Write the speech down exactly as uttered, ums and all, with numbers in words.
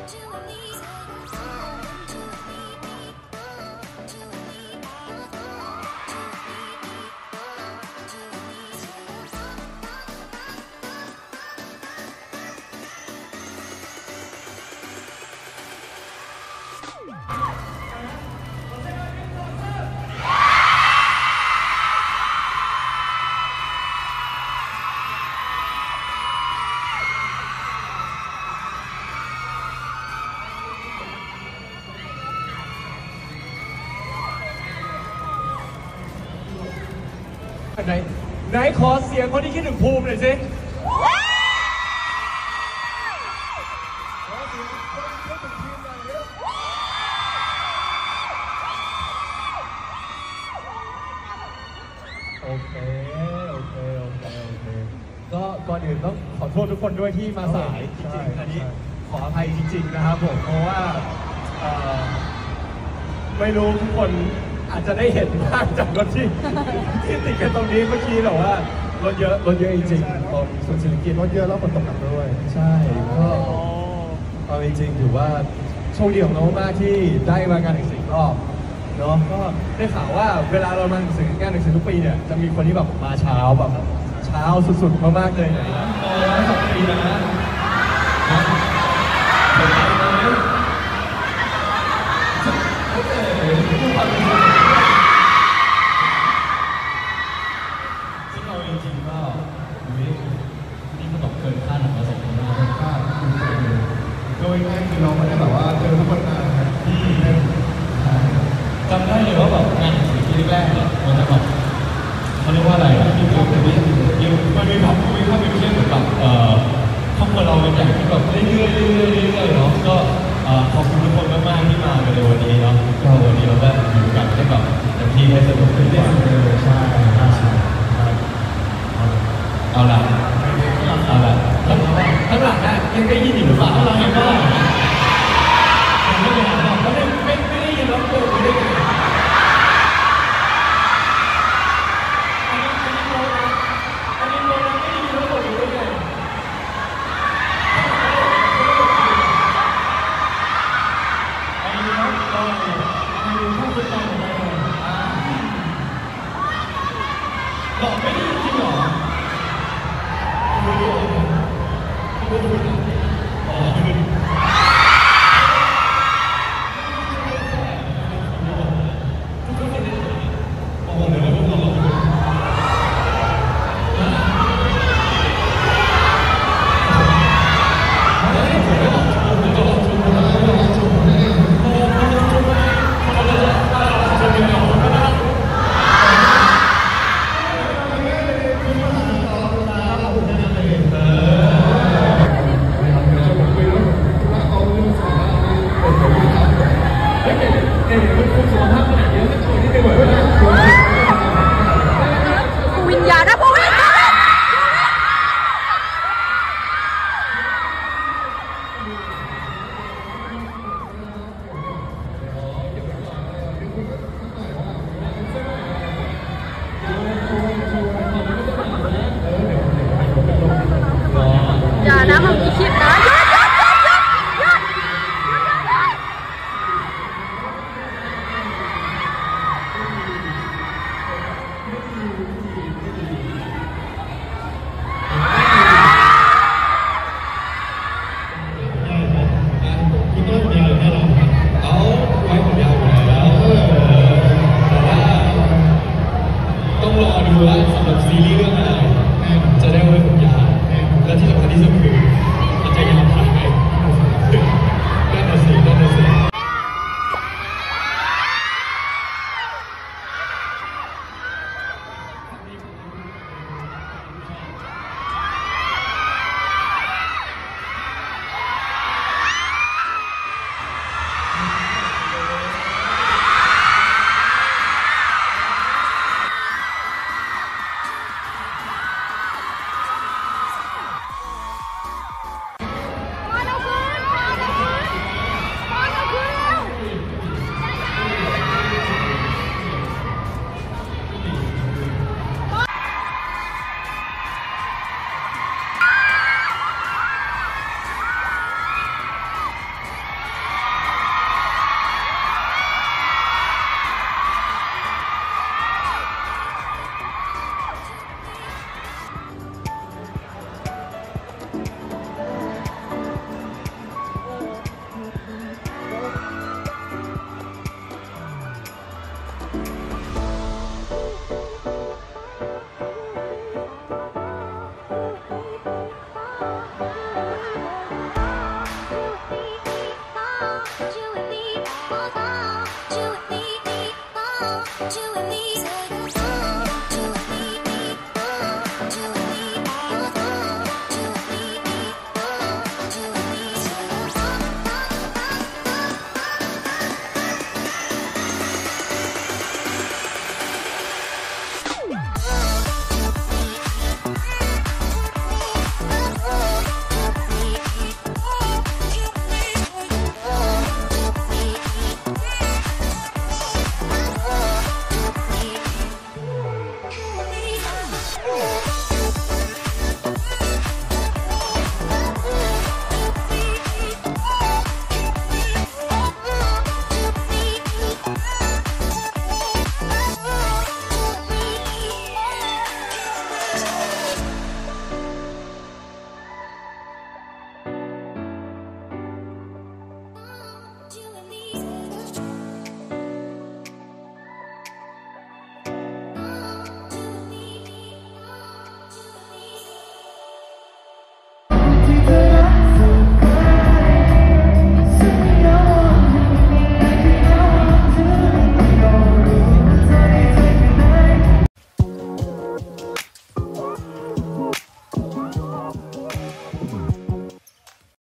ไหนไหนขอเสียงคนที่คิดถึงภูมิหน่อยสิโอเคโอเคโอเคโอเคก็ก่อนอื่นต้องขอโทษทุกคนด้วยที่มาสายจริงๆอันนี้ขออภัยจริงๆนะครับผมเพราะว่าไม่รู้ทุกคนอาจจะได้เห็นภาพจากรถที่ที่ติดกันตรงนี้เมื่อกี้แต่ว่ารถเยอะรถเยอะจริงๆตรงสุนทรกิจรถเยอะแล้วฝนตกหนักด้วยใช่ก็เอาจริงๆถือว่าโชคดีของน้องมากที่ได้มางานหนังสือรอบเนาะก็ได้ข่าวว่าเวลาเรามาหนังสืองานหนังสือทุกปีเนี่ยจะมีคนที่แบบมาเช้าแบบเช้าสุดๆมากๆเลยนะสองปีนะซึ่งเราจริงๆก็นี่ก็ตกเกินคาดของเราสองคนมากเกินคาดโดยง่ายคือเราไม่ได้แบบว่าเจอทุกคนมาที่จำได้เลยว่าแบบงานหนังสือที่แรกเนี่ยมันจะแบบเขาเรียกว่าอะไรอ่ะที่เขาเป็นยังมันมีแบบมีภาพมีเรื่องเหมือนแบบเอ่อครอบครัวเราเป็นอย่างที่แบบเรื่อยๆเรื่อยๆเรื่อยๆเนาะก็ขอบคุณทุกคนมากๆที่มาในวันนี้เนาะก็วันนี้เราได้อยู่กันให้แบบเต็มที่ให้สนุกขึ้นกว่าใช่ใช่เอาละเอาละข้างหลังข้างหลังนะยังได้ยินอยู่หรือเปล่าข้างหลังยังไม่ได้ยังไม่ได้ยินหรอกไม่ไม่ไม่ได้ยินแล้วเปิดไม่ได้ยินอันนี้อันนี้โน้ตนะอันนี้โน้ตนะไม่ได้ยินแล้วเปิดอยู่ได้ไงอันนี้นะก็อันนี้ข้อสุดท้ายของเราบอกไม่ได้ยินจริงหรอวิญญาณนะพวกวิญญาณอย่านะมันมีคลิปนะสำหรับซีรีส์เรื่องอะไรจะได้ไว้ผมยาวและที่สำคัญที่สุดคือมันจะยาวถ่ายไหมนั่นน่ะสินั่นน่ะสิเ